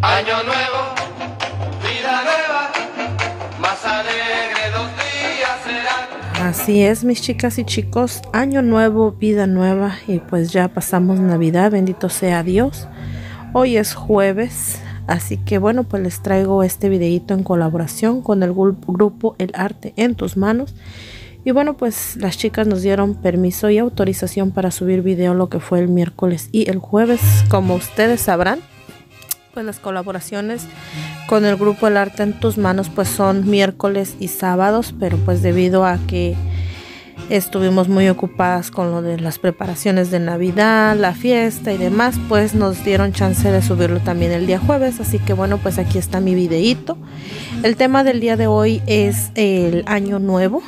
Año nuevo, vida nueva, más alegre los días serán. Así es, mis chicas y chicos, año nuevo, vida nueva, y pues ya pasamos Navidad, bendito sea Dios. Hoy es jueves, así que bueno, pues les traigo este videito en colaboración con el grupo El Arte en Tus Manos. Y bueno, pues las chicas nos dieron permiso y autorización para subir video lo que fue el miércoles y el jueves. Como ustedes sabrán, pues las colaboraciones con el grupo El Arte en Tus Manos pues son miércoles y sábados, pero pues debido a que estuvimos muy ocupadas con lo de las preparaciones de Navidad, la fiesta y demás, pues nos dieron chance de subirlo también el día jueves. Así que bueno, pues aquí está mi videíto. El tema del día de hoy es el año nuevo.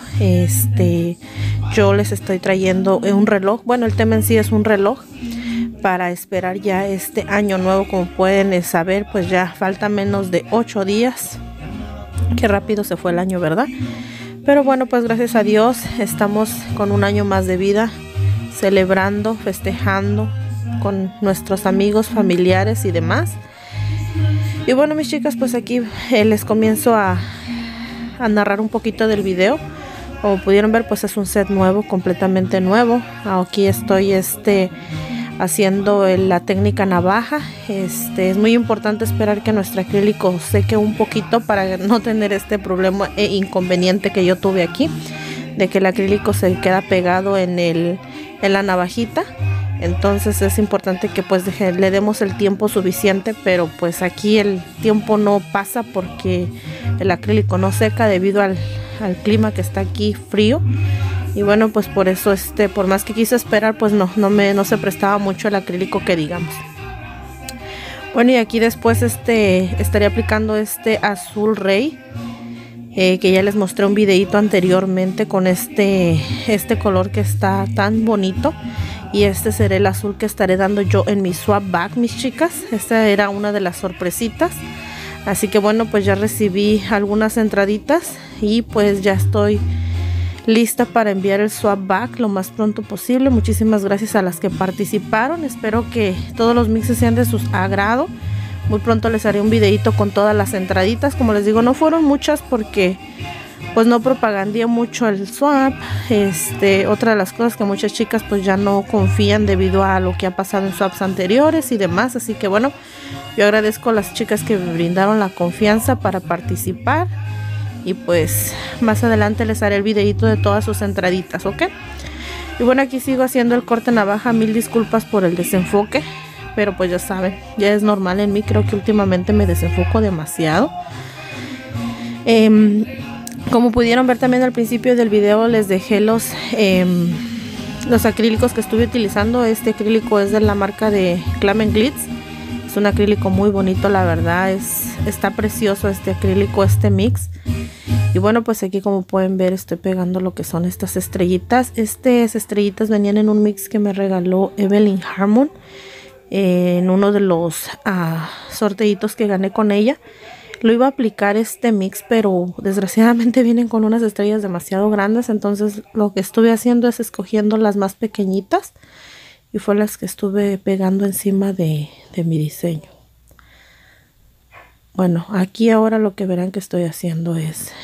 Yo les estoy trayendo un reloj. Bueno, el tema en sí es un reloj para esperar ya este año nuevo. Como pueden saber, pues ya falta menos de 8 días. Qué rápido se fue el año, ¿verdad? Pero bueno, pues gracias a Dios estamos con un año más de vida, celebrando, festejando con nuestros amigos, familiares y demás. Y bueno, mis chicas, pues aquí les comienzo a narrar un poquito del video. Como pudieron ver, pues es un set nuevo, completamente nuevo. Aquí estoy haciendo la técnica navaja. Es muy importante esperar que nuestro acrílico seque un poquito para no tener este problema e inconveniente que yo tuve aquí, de que el acrílico se queda pegado en la navajita. Entonces es importante que pues le demos el tiempo suficiente, pero pues aquí el tiempo no pasa porque el acrílico no seca debido al clima que está aquí frío. Y bueno, pues por eso por más que quise esperar, pues no se prestaba mucho el acrílico, que digamos. Bueno, y aquí después estaré aplicando azul rey, que ya les mostré un videito anteriormente con este color que está tan bonito. Y será el azul que estaré dando yo en mi swap bag, mis chicas. Esta era una de las sorpresitas. Así que bueno, pues ya recibí algunas entraditas y pues ya estoy lista para enviar el swap bag lo más pronto posible. Muchísimas gracias a las que participaron. Espero que todos los mixes sean de su agrado. Muy pronto les haré un videito con todas las entraditas. Como les digo, no fueron muchas porque pues no propagandé mucho el swap. Otra de las cosas que muchas chicas pues ya no confían debido a lo que ha pasado en swaps anteriores y demás. Así que bueno, yo agradezco a las chicas que me brindaron la confianza para participar. Y pues más adelante les haré el videito de todas sus entraditas, ¿ok? Y bueno, aquí sigo haciendo el corte navaja. Mil disculpas por el desenfoque, pero pues ya saben, ya es normal en mí. Creo que últimamente me desenfoco demasiado. Como pudieron ver también al principio del video, les dejé los acrílicos que estuve utilizando. Este acrílico es de la marca de Glam & Glitz. Es un acrílico muy bonito, la verdad. Está precioso este acrílico, mix. Y bueno, pues aquí como pueden ver estoy pegando lo que son estas estrellitas. Estas estrellitas venían en un mix que me regaló Evelyn Harmon en uno de los sorteitos que gané con ella. Lo iba a aplicar mix, pero desgraciadamente vienen con unas estrellas demasiado grandes. Entonces lo que estuve haciendo es escogiendo las más pequeñitas y fue las que estuve pegando encima de mi diseño. Bueno, aquí ahora lo que verán que estoy haciendo es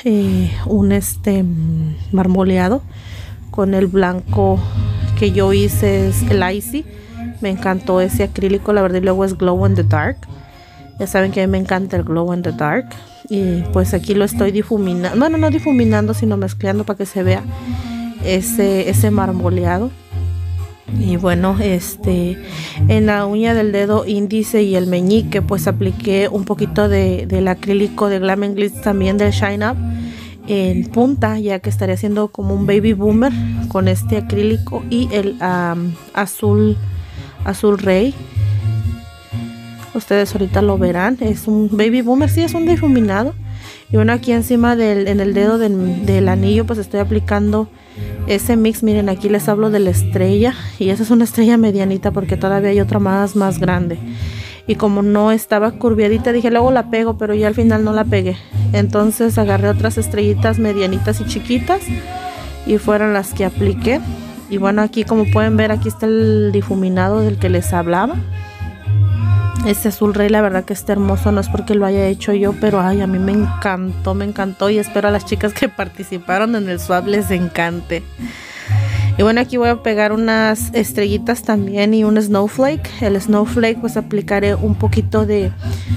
un marmoleado con el blanco que yo hice, es el Icy. Me encantó ese acrílico, la verdad, y luego es Glow in the Dark. Ya saben que a mí me encanta el Glow in the Dark. Y pues aquí lo estoy difuminando, bueno, no difuminando, sino mezclando para que se vea ese marmoleado. Y bueno, en la uña del dedo índice y el meñique pues apliqué un poquito del acrílico de Glam & Glitz, también del Shine Up, en punta, ya que estaré haciendo como un baby boomer con este acrílico y el azul rey. Ustedes ahorita lo verán, es un baby boomer, sí, es un difuminado. Y bueno, aquí encima en el dedo del anillo pues estoy aplicando ese mix. Miren, aquí les hablo de la estrella y esa es una estrella medianita porque todavía hay otra más grande. Y como no estaba curviadita, dije luego la pego, pero ya al final no la pegué. Entonces agarré otras estrellitas medianitas y chiquitas y fueron las que apliqué. Y bueno, aquí como pueden ver, aquí está el difuminado del que les hablaba. Este azul rey, la verdad que está hermoso, no es porque lo haya hecho yo, pero ay, a mí me encantó y espero a las chicas que participaron en el swap les encante. Y bueno, aquí voy a pegar unas estrellitas también y un snowflake. El snowflake pues aplicaré un poquito de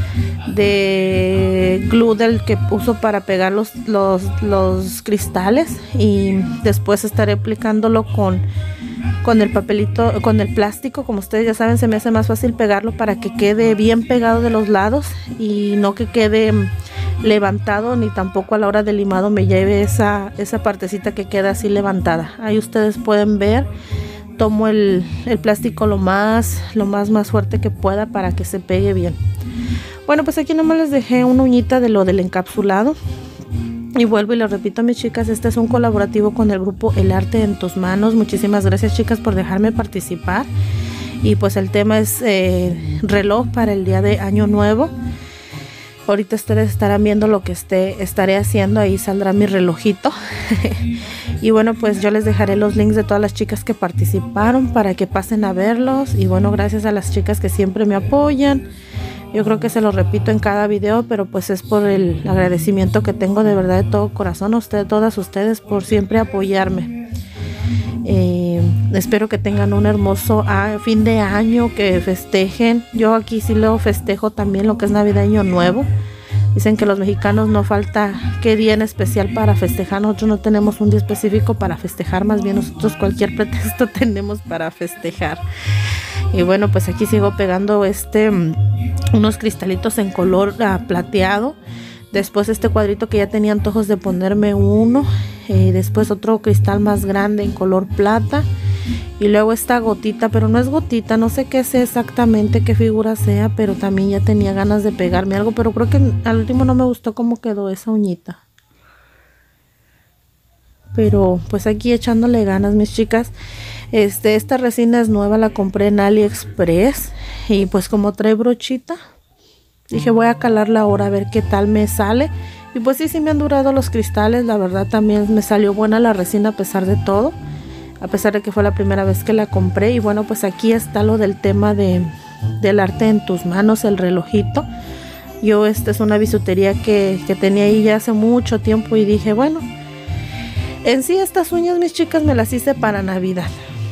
glue del que uso para pegar los cristales, y después estaré aplicándolo con el papelito, con el plástico. Como ustedes ya saben, se me hace más fácil pegarlo para que quede bien pegado de los lados y no que quede levantado, ni tampoco a la hora del limado me lleve esa partecita que queda así levantada. Ahí ustedes pueden ver, tomo el plástico lo más fuerte que pueda para que se pegue bien. Bueno, pues aquí nomás les dejé una uñita de lo del encapsulado. Y vuelvo y les repito, mis chicas, este es un colaborativo con el grupo El Arte en Tus Manos. Muchísimas gracias, chicas, por dejarme participar. Y pues el tema es reloj para el día de Año Nuevo. Ahorita ustedes estarán viendo lo que estaré haciendo, ahí saldrá mi relojito. Y bueno, pues yo les dejaré los links de todas las chicas que participaron para que pasen a verlos. Y bueno, gracias a las chicas que siempre me apoyan. Yo creo que se lo repito en cada video, pero pues es por el agradecimiento que tengo de verdad de todo corazón a todas ustedes por siempre apoyarme. Espero que tengan un hermoso fin de año, que festejen. Yo aquí sí lo festejo también, lo que es Navidad, Año Nuevo. Dicen que los mexicanos no falta qué día en especial para festejar. Nosotros no tenemos un día específico para festejar, más bien nosotros cualquier pretexto tenemos para festejar. Y bueno, pues aquí sigo pegando unos cristalitos en color plateado. Después este cuadrito que ya tenía antojos de ponerme uno. Después otro cristal más grande en color plata. Y luego esta gotita, pero no es gotita, no sé qué sea exactamente, qué figura sea, pero también ya tenía ganas de pegarme algo, pero creo que al último no me gustó cómo quedó esa uñita. Pero pues aquí echándole ganas, mis chicas. Esta resina es nueva, la compré en AliExpress. Y pues como trae brochita, dije voy a calarla ahora a ver qué tal me sale. Y pues sí me han durado los cristales, la verdad también me salió buena la resina a pesar de todo. A pesar de que fue la primera vez que la compré. Y bueno, pues aquí está lo del tema del arte en tus manos, el relojito. Yo esta es una bisutería que tenía ahí ya hace mucho tiempo y dije, bueno, en sí estas uñas, mis chicas, me las hice para Navidad.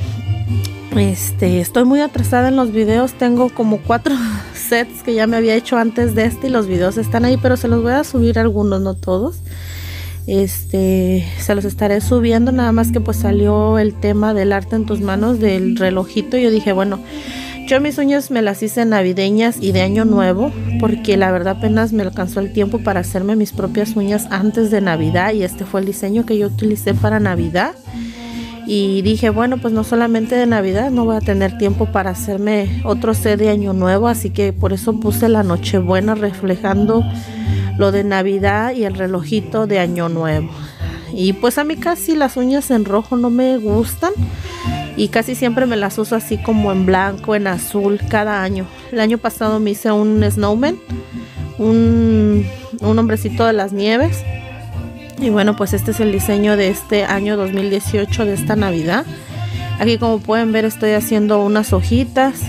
Estoy muy atrasada en los videos, tengo como 4 sets que ya me había hecho antes de y los videos están ahí, pero se los voy a subir algunos, no todos. Se los estaré subiendo, nada más que pues salió el tema del arte en tus manos, del relojito. Y yo dije, bueno, yo mis uñas me las hice navideñas y de Año Nuevo, porque la verdad apenas me alcanzó el tiempo para hacerme mis propias uñas antes de Navidad, y este fue el diseño que yo utilicé para Navidad. Y dije, bueno, pues no solamente de Navidad, no voy a tener tiempo para hacerme otro set de Año Nuevo, así que por eso puse la Nochebuena reflejando lo de Navidad y el relojito de Año Nuevo. Y pues a mí casi las uñas en rojo no me gustan, y casi siempre me las uso así como en blanco, en azul, cada año. El año pasado me hice un snowman, un hombrecito de las nieves. Y bueno, pues este es el diseño de este año 2018, de esta Navidad. Aquí, como pueden ver, estoy haciendo unas hojitas.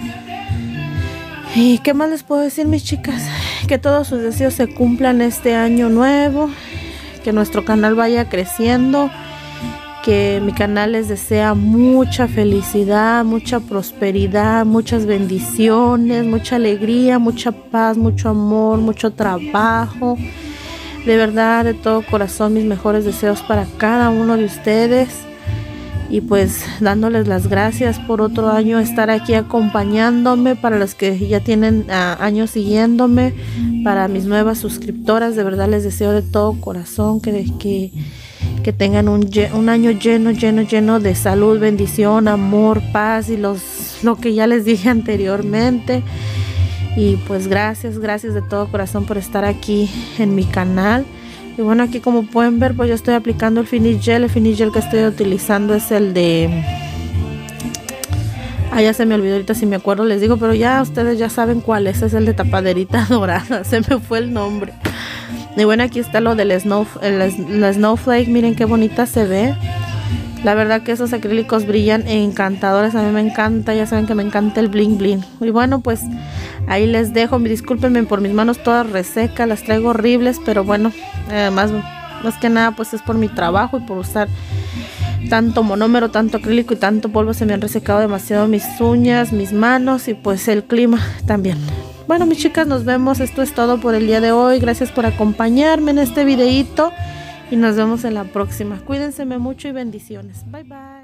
¿Y qué más les puedo decir, mis chicas? Que todos sus deseos se cumplan este año nuevo, que nuestro canal vaya creciendo, que mi canal les desea mucha felicidad, mucha prosperidad, muchas bendiciones, mucha alegría, mucha paz, mucho amor, mucho trabajo. De verdad, de todo corazón, mis mejores deseos para cada uno de ustedes. Y pues dándoles las gracias por otro año estar aquí acompañándome, para los que ya tienen años siguiéndome, para mis nuevas suscriptoras. De verdad les deseo de todo corazón que tengan un año lleno de salud, bendición, amor, paz y lo que ya les dije anteriormente. Y pues gracias de todo corazón por estar aquí en mi canal. Y bueno, aquí como pueden ver, pues yo estoy aplicando el finish gel. El finish gel que estoy utilizando es el de... ya se me olvidó, ahorita si me acuerdo les digo, pero ya ustedes ya saben cuál es el de tapaderita dorada. Se me fue el nombre. Y bueno, aquí está lo del snowflake. Miren qué bonita se ve. La verdad que esos acrílicos brillan encantadores. A mí me encanta, ya saben que me encanta el bling bling. Y bueno, pues ahí les dejo. Discúlpenme por mis manos todas resecas, las traigo horribles, pero bueno, más que nada pues es por mi trabajo y por usar tanto monómero, tanto acrílico y tanto polvo. Se me han resecado demasiado mis uñas, mis manos y pues el clima también. Bueno, mis chicas, nos vemos. Esto es todo por el día de hoy. Gracias por acompañarme en este videito y nos vemos en la próxima. Cuídense mucho y bendiciones. Bye bye.